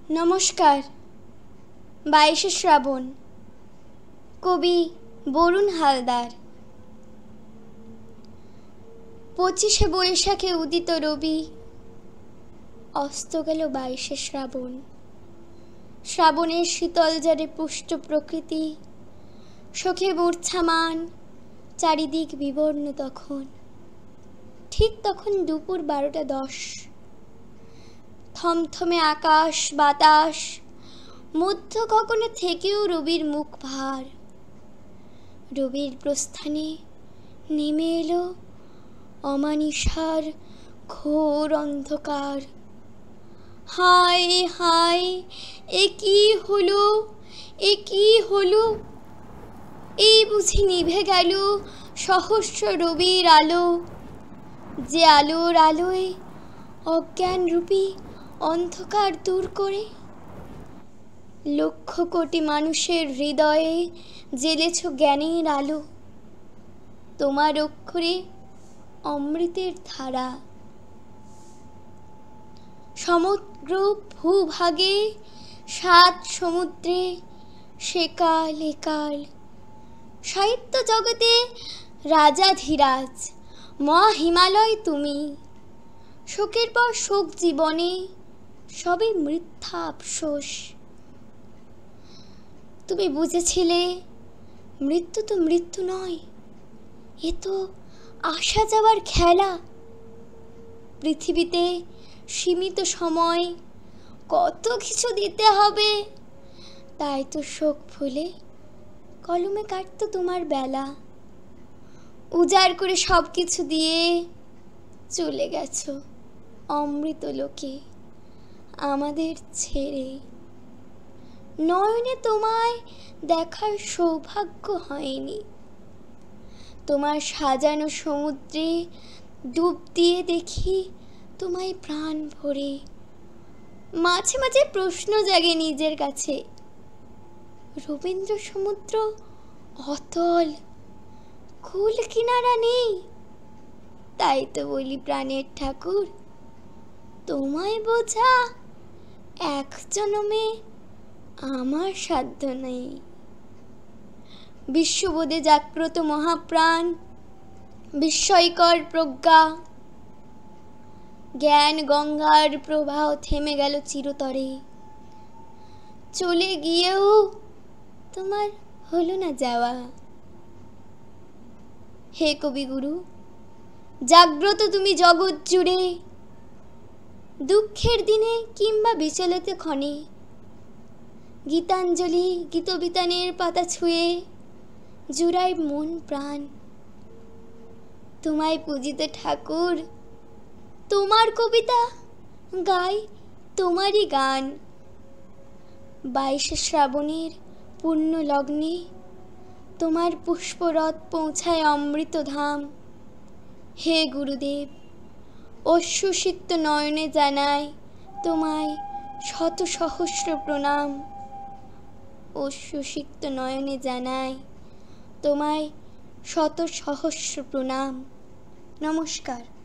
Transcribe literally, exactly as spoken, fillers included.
নমস্কার। বাইশে শ্রাবণ, কবি বরুণ হালদার। পঁচিশে বৈশাখে উদিত রবি, অস্ত গেল বাইশে শ্রাবণ। শ্রাবণের শীতল জলে পুষ্ট প্রকৃতি, শোকে মূর্ছামান, চারিদিক বিবর্ণ তখন। ঠিক তখন দুপুর বারোটা দশ। থমথমে আকাশ বাতাস, মধ্য গগনে থেকেও রবির মুখ ভার। রবির প্রস্থানে নেমে এলো অমানিসার ঘোর অন্ধকার। হায় হায়, এ কি হলো, এ কি হলো! এই বুঝি নিভে গেল সহস্র রবির আলো, যে আলোর আলোয় অজ্ঞান রূপী অন্ধকার দূর করে। লক্ষ কোটি মানুষের হৃদয়ে জ্বেলেছ জ্ঞানের আলো, তোমার অক্ষরে অমৃতের ধারা। সমগ্র ভূভাগে সাত সমুদ্রে সেকাল একাল, সাহিত্য জগতে রাজাধিরাজ মা হিমালয় তুমি। শোকের পর শোক জীবনে সবে মিথ্যা আফসোস। তুমি বুঝেছিলে মৃত্যু তো মৃত্যু নয়, এ তো আসা যাওয়ার খেলা। পৃথিবীতে সীমিত সময়, কত কিছু দিতে হবে, তাই তো শোক ভুলে কলমে কাটতো তোমার বেলা। উজাড় করে সব কিছু দিয়ে চলে গেছো অমৃত লোকে আমাদের ছেড়ে। নয়নে তোমায় দেখার সৌভাগ্য হয়নি, তোমার সাজানো সমুদ্রে ডুব দিয়ে দেখি তোমায় প্রাণ ভরে। মাঝে মাঝে প্রশ্ন জাগে নিজের কাছে, রবীন্দ্র সমুদ্র অতল, কুল কিনারা নেই। তাই তো বলি প্রাণের ঠাকুর, তোমায় বোঝা এক জনমে আমার সাধ্য নেই। বিশ্ববোধে জাগ্রত মহাপ্রাণ, বিস্ময়কর প্রজ্ঞা, জ্ঞান গঙ্গার প্রবাহ থেমে গেল চিরতরে। চলে গিয়েও তোমার হলো না যাওয়া। হে কবিগুরু, জাগ্রত তুমি জগৎ জুড়ে, দুঃখের দিনে কিংবা বিচলিত ক্ষণে। গীতাঞ্জলি গীতবিতানের পাতা ছুঁয়ে জুড়াই মন প্রাণ। তোমায় পূজিত ঠাকুর, তোমার কবিতা গাই, তোমারই গান। বাইশে শ্রাবণের পূর্ণ লগ্নে তোমার পুষ্পরথ পৌঁছায় অমৃত ধাম। হে গুরুদেব, অশ্রুসিক্ত নয়নে জানাই তোমায় শত সহস্র প্রণাম। অশ্রুসিক্ত নয়নে জানাই তোমায় শত সহস্র প্রণাম। নমস্কার।